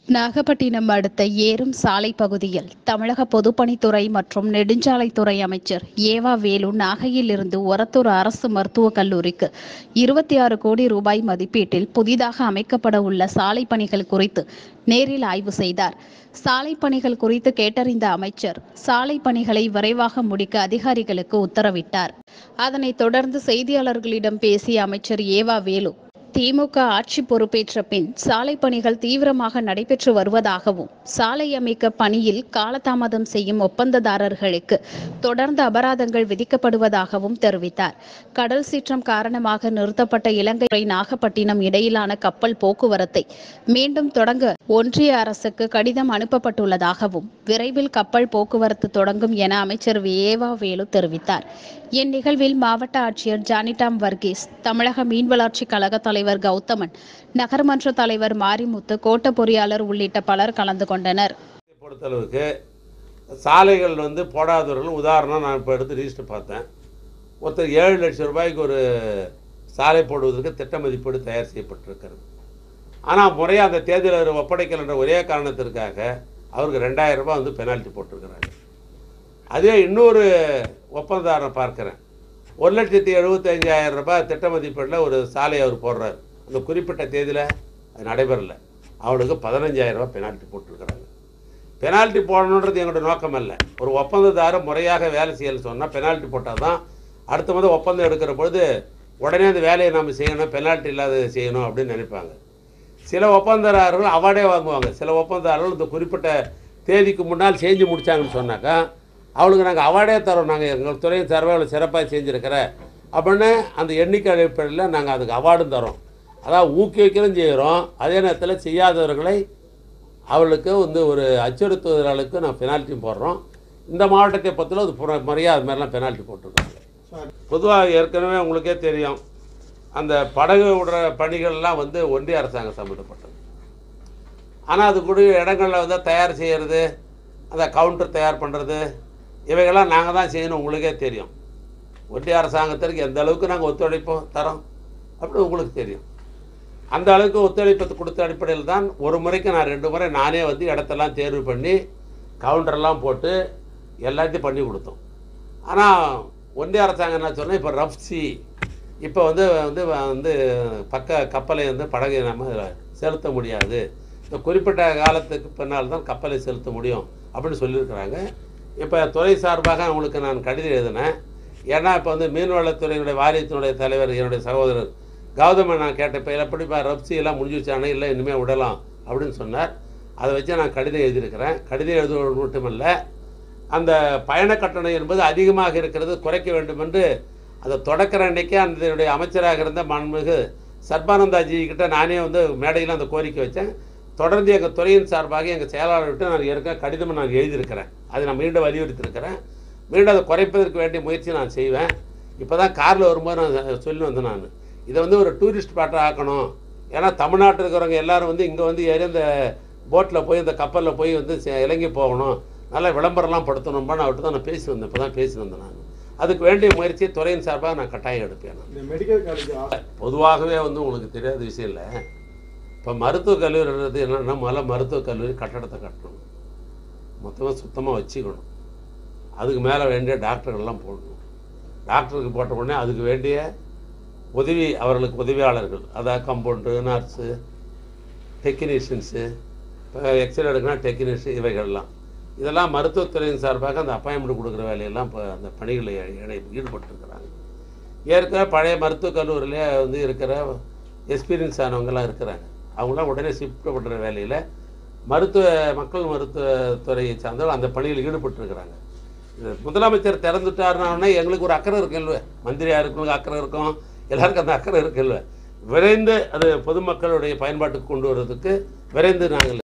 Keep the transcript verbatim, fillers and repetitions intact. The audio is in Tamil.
நாகப்பட்டினம் அடுத்த ஏறும் சாலை பகுதியில் தமிழக பொதுப்பணித்துறை மற்றும் நெடுஞ்சாலைத்துறை அமைச்சர் ஏவா வேலு நாகையில் இருந்து ஒரத்தூர் அரசு மருத்துவக் கல்லூரிக்கு இருபத்தி ஆறு கோடி ரூபாய் மதிப்பீட்டில் புதிதாக அமைக்கப்பட உள்ள சாலை பணிகள் குறித்து நேரில் ஆய்வு செய்தார். சாலை பணிகள் குறித்து கேட்டறிந்த அமைச்சர் சாலை பணிகளை விரைவாக முடிக்க அதிகாரிகளுக்கு உத்தரவிட்டார். அதனைத் தொடர்ந்து செய்தியாளர்களிடம் பேசிய அமைச்சர் ஏவா வேலு, திமுக ஆட்சி பொறுப்பேற்ற பின் சாலை பணிகள் தீவிரமாக நடைபெற்று வருவதாகவும், சாலை அமைக்க பணியில் காலதாமதம் செய்யும் ஒப்பந்ததாரர்களுக்கு தொடர்ந்து அபராதங்கள் விதிக்கப்படுவதாகவும் தெரிவித்தார். கடல் சீற்றம் காரணமாக நிறுத்தப்பட்ட இலங்கை நாகப்பட்டினம் இடையிலான கப்பல் போக்குவரத்தை மீண்டும் தொடங்க ஒன்றிய அரசுக்கு கடிதம் அனுப்பப்பட்டுள்ளதாகவும், விரைவில் கப்பல் போக்குவரத்து தொடங்கும் என அமைச்சர் ஏவா வேலு தெரிவித்தார். இந்நிகழ்வில் மாவட்ட ஆட்சியர் ஜானிடாம் வர்கீஸ், தமிழக மீன்வளர்ச்சி கழக தலைவர் கௌதமன், நகர்மன்ற தலைவர் மாரிமுத்து, கோட்ட பொறியாளர் உள்ளிட்ட பலர் கலந்து கொண்டனர். பொறுத்தளவுக்கு சாலைகள் வந்து போடாதவர்கள் உதாரணம் நான் இப்போ எடுத்து ரிஜிஸ்டர் பார்த்தேன். ஒருத்தர் ஏழு லட்சம் ரூபாய்க்கு ஒரு சாலை போடுவதற்கு திட்ட மதிப்பீடு தயார் செய்யப்பட்டிருக்கிறது. ஆனால் முறையாக அந்த தேதியில் ஒப்படைக்கல் என்ற ஒரே காரணத்திற்காக அவருக்கு ரெண்டாயிரம் ரூபாய் வந்து பெனால்ட்டி போட்டிருக்கிறாங்க. அதே இன்னொரு ஒப்பந்ததாரரை பார்க்குறேன், ஒரு லட்சத்தி எழுபத்தி அஞ்சாயிரம் ரூபாய் திட்ட மதிப்பீட்டில் ஒரு சாலை அவர் போடுறாரு. அந்த குறிப்பிட்ட தேதியில் அது நடைபெறலை. அவளுக்கு பதினஞ்சாயிரம் ரூபாய் பெனால்ட்டி போட்டிருக்கிறாங்க. பெனால்ட்டி போடணுன்றது எங்களோட நோக்கம் அல்ல. ஒரு ஒப்பந்ததாரர் முறையாக வேலை செய்யலை சொன்னால் பெனால்ட்டி போட்டால் தான் அடுத்த மாதம் ஒப்பந்தம் எடுக்கிற பொழுது உடனே அந்த வேலையை நம்ம செய்யணும், பெனால்ட்டி இல்லாத செய்யணும் அப்படின்னு நினைப்பாங்க. சில ஒப்பந்ததாரர்கள் அவார்டே வாங்குவாங்க. சில ஒப்பந்ததாரர்கள் இந்த குறிப்பிட்ட தேதிக்கு முன்னால் செஞ்சு முடித்தாங்கன்னு சொன்னாக்கா அவளுக்கு நாங்கள் அவார்டே தரோம், நாங்கள் எங்கள் துறையின் சர்வையில் சிறப்பாக செஞ்சுருக்கிற அப்படின்னு அந்த எண்ணிக்கை அடிப்படையில் நாங்கள் அதுக்கு அவார்டும் தரோம். அதாவது ஊக்குவிக்கிறதும் செய்கிறோம். அதே நேரத்தில் செய்யாதவர்களை அவளுக்கு வந்து ஒரு அச்சுறுத்துவதற்கு நான் பெனால்ட்டியும் போடுறோம். இந்த மாவட்டத்தை பொறுத்தவரை அது முறையாக அது மாதிரிலாம் பெனால்ட்டி போட்டிருக்காங்க. பொதுவாக ஏற்கனவே உங்களுக்கே தெரியும், அந்த படகு விடுற பணிகள்லாம் வந்து ஒன்றிய அரசாங்கம் சம்மந்தப்பட்டது. ஆனால் அதுக்குரிய இடங்களில் வந்து தயார் செய்கிறது, அந்த கவுண்டர் தயார் பண்ணுறது, இவைகள்லாம் நாங்கள் தான் செய்யணும். உங்களுக்கே தெரியும் ஒன்றிய அரசாங்கத்திற்கு எந்த அளவுக்கு நாங்கள் ஒத்துழைப்போம் தரோம் அப்படி உங்களுக்கு தெரியும். அந்த அளவுக்கு ஒத்துழைப்பு கொடுத்த அடிப்படையில் தான் ஒரு முறைக்கு நான் ரெண்டு முறை நானே வந்து இடத்தெல்லாம் தேர்வு பண்ணி கவுண்டரெல்லாம் போட்டு எல்லாத்தையும் பண்ணி கொடுத்தோம். ஆனால் ஒன்றிய அரசாங்கம் என்ன சொன்னால், இப்போ ரஃப்சி இப்போ வந்து வந்து வந்து பக்க கப்பலை வந்து படகை நம்ம செலுத்த முடியாது, இந்த குறிப்பிட்ட காலத்துக்கு பின்னால் தான் கப்பலை செலுத்த முடியும் அப்படின்னு சொல்லியிருக்கிறாங்க. இப்போ துறை சார்பாக அவங்களுக்கு நான் கடிதம் எழுதினேன். ஏன்னா இப்போ வந்து மீன்வளத்துறையினுடைய வாரியத்தினுடைய தலைவர் என்னுடைய சகோதரர் கௌதமன் நான் கேட்ட இப்போ எப்படிப்பா ரப்சி எல்லாம் முடிஞ்சு வச்சானே, இல்லை இனிமேல் விடலாம் அப்படின்னு சொன்னார். அதை வச்சு நான் கடிதம் எழுதியிருக்கிறேன். கடிதம் எழுதுவது மட்டுமல்ல, அந்த பயண கட்டணம் என்பது அதிகமாக இருக்கிறது, குறைக்க வேண்டும் என்று அதை தொடக்கிற அன்றைக்கே அந்த அமைச்சராக இருந்த மாண்புமிகு சர்பானந்தாஜி கிட்ட நானே வந்து மேடையில் அந்த கோரிக்கை வச்சேன். தொடர்ந்து எங்கள் துறையின் சார்பாக எங்கள் செயலாளர்கிட்ட நான் இருக்க கடிதம் நான் எழுதியிருக்கிறேன். அதை நான் மீண்டும் வலியுறுத்தியிருக்கிறேன். மீண்டும் அதை குறைப்பதற்கு வேண்டிய முயற்சி நான் செய்வேன். இப்போ தான் காரில் வரும்போது நான் சொல்லி வந்தேன், நான் இதை வந்து ஒரு டூரிஸ்ட் ஸ்பாட்டாக ஆக்கணும். ஏன்னா தமிழ்நாட்டில் இருக்கிறவங்க எல்லோரும் வந்து இங்கே வந்து ஏறி இந்த போட்டில் போய் இந்த கப்பலில் போய் வந்து இலங்கை போகணும், நல்லா விளம்பரம்லாம் படுத்தணும்பான்னு அவர்கிட்ட தான் நான் பேசி வந்தேன். இப்போ தான் பேசி வந்தேன் நான். அதுக்கு வேண்டிய முயற்சியை துறையின் சார்பாக நான் கட்டாயம் எடுப்பேன். மெடிக்கல் காலேஜ் பொதுவாகவே வந்து உங்களுக்கு தெரியாத விஷயம் இல்லை. இப்போ மருத்துவக் கல்லூரின்றது என்னென்னா, முதல்ல மருத்துவக் கல்லூரி கட்டடத்தை கட்டணும், மொத்தமாக சுத்தமாக வச்சுக்கணும். அதுக்கு மேலே வேண்டிய டாக்டர்கள்லாம் போடணும். டாக்டருக்கு போட்ட உடனே அதுக்கு வேண்டிய உதவி அவர்களுக்கு உதவியாளர்கள், அதாவது கம்பவுண்டு, நர்ஸு, டெக்னீஷியன்ஸு, இப்போ எக்ஸ்ரே எடுக்கணும் டெக்னீஷியன், இவைகள்லாம் இதெல்லாம் மருத்துவத்துறையின் சார்பாக அந்த அப்பாயின்மெண்ட் கொடுக்குற வேலையெல்லாம் இப்போ அந்த பணிகளில் ஈடுபட்டுருக்கிறாங்க. ஏற்கனவே பழைய மருத்துவக் கல்லூரியிலே வந்து இருக்கிற எக்ஸ்பீரியன்ஸ் ஆனவங்கெல்லாம் இருக்கிறாங்க. அவங்களாம் உடனே ஷிஃப்ட் பண்ணுற வேலையில் மருத்துவ மக்கள் மருத்துவத்துறையை சார்ந்தவர்கள் அந்த பணியில் ஈடுபட்டுருக்கிறாங்க. முதலமைச்சர் திறந்துட்டாருன்னா எங்களுக்கு ஒரு அக்கறை இருக்குல்ல, மந்திரியாக இருக்கவங்களுக்கு அக்கறை இருக்கும், எல்லாருக்கும் அந்த அக்கறை இருக்குல்ல. விரைந்து அது பொதுமக்களுடைய பயன்பாட்டுக்கு கொண்டு வர்றதுக்கு விரைந்து நாங்கள்